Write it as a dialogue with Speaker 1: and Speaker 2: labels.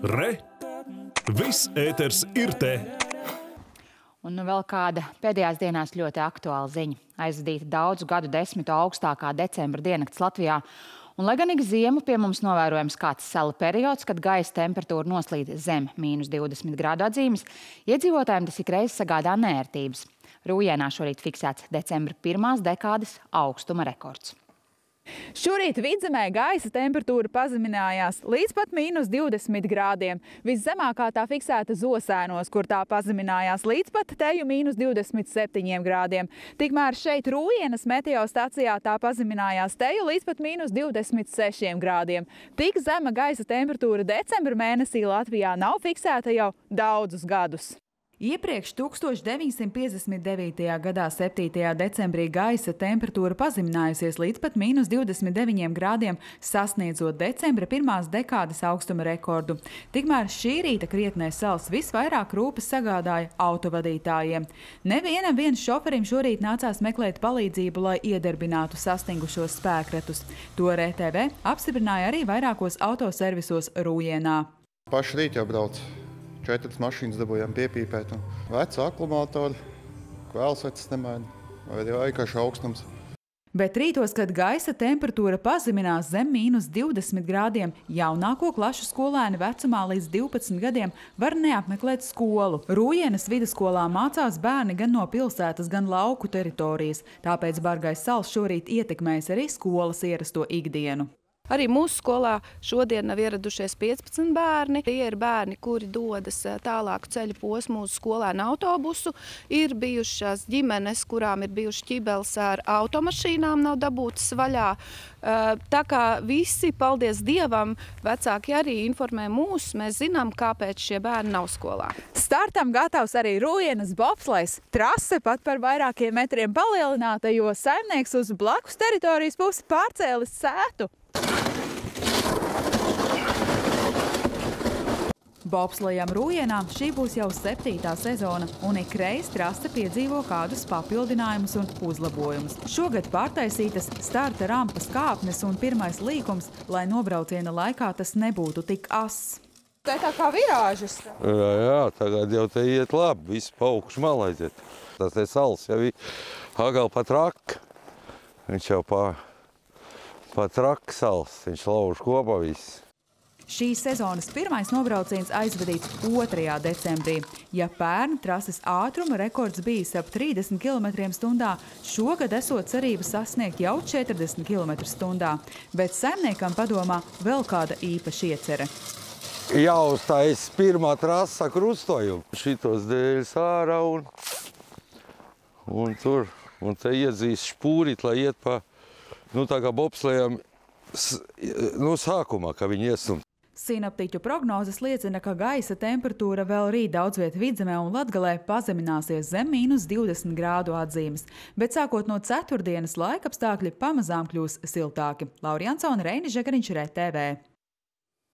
Speaker 1: Re! Viss ēters ir te!
Speaker 2: Un nu vēl kāda pēdējās dienās ļoti aktuāla ziņa. Aizvadīta daudzu gadu desmitu augstākā decembra diennakts Latvijā. Un, lai gan ik ziemu pie mums novērojams kāds sela periods, kad gaisa temperatūra noslīd zem -20 grādu atzīmes, iedzīvotājiem tas ikreiz sagādā neērtības. Rūjienā šorīt fiksēts decembra pirmās dekādes augstuma rekords.
Speaker 3: Šorīt Vidzemē gaisa temperatūra pazeminājās līdz pat -20 grādiem. Viszemākā tā fiksēta Zosēnos, kur tā pazeminājās līdz pat teju -27 grādiem. Tikmēr šeit Rūjienas meteostacijā tā pazeminājās teju līdz pat -26 grādiem. Tik zema gaisa temperatūra decembra mēnesī Latvijā nav fiksēta jau daudzus gadus. Iepriekš 1959. gadā 7. decembrī gaisa temperatūra pazeminājusies līdz pat -29 grādiem, sasniedzot decembra pirmās dekādes augstuma rekordu. Tikmēr šī rīta krietnais sals visvairāk rūpes sagādāja autovadītājiem. Nevienam šoferim šorīt nācās meklēt palīdzību, lai iedarbinātu sastingušos spēkratus. To RTV apstiprināja arī vairākos autoservisos Rūjienā.
Speaker 4: Paši rīt jau brauc. 4 mašīnas dabūjām piepīpēt. Veca akumulātori, kvēlsveces nemaina, vai arī vienkārši augstums.
Speaker 3: Bet rītos, kad gaisa temperatūra pazeminās zem -20 grādiem, jaunāko klašu skolēni vecumā līdz 12 gadiem var neapmeklēt skolu. Rūjienas vidusskolā mācās bērni gan no pilsētas, gan lauku teritorijas. Tāpēc bargais sals šorīt ietekmēs arī skolas ierasto ikdienu.
Speaker 5: Arī mūsu skolā šodien nav ieradušies 15 bērni. Tie ir bērni, kuri dodas tālāku ceļu posmu uz skolēnu autobusu. Ir bijušas ģimenes, kurām ir bijuši ķibeles ar automašīnām, nav dabūtas vaļā. Tā kā visi, paldies Dievam, vecāki arī informē mūs, mēs zinām, kāpēc šie bērni nav skolā.
Speaker 3: Startam gatavs arī Rūjienas bobslejs. Trase pat par vairākiem metriem palielināta, jo saimnieks uz blakus teritorijas pusi pārcēlis sētu. Bobslejam Rūjienā šī būs jau 7. sezona, un ikreiz trase piedzīvo kādus papildinājumus un uzlabojumus. Šogad pārtaisītas starta rampas kāpnes un pirmais līkums, lai nobrauciena laikā tas nebūtu tik ass.
Speaker 5: Tā kā virāžas.
Speaker 6: Jā, tagad jau te iet labi, viss pa augšu malā aiziet. Tas te sals jau ir agal pa traka. Viņš jau pa traka sals, viņš lauž kopā viss.
Speaker 3: Šīs sezonas pirmais nobrauciens aizvadīts 2. decembrī. Ja pērn trases ātruma rekords bijis ap 30 km/h, šogad esot cerības sasniegt jau 40 km/h. Bet saimniekam padomā vēl kāda īpaša iecere.
Speaker 6: Jāuztais pirmā trasa krustojumu. Šitos dēļus ārā un tur. Un te iedzīs špūrit, lai iet pa, tā kā bobslejam, sākumā, ka viņi iestumt.
Speaker 3: Sinoptiķu prognozes liecina, ka gaisa temperatūra vēl rīt daudzviet Vidzemē un Latgalē pazemināsies zem -20 grādu atzīmes, bet sākot no ceturtdienas laikapstākļi pamazām kļūs siltāki. Laura Jansone, Reinis Žegariņš, RTV.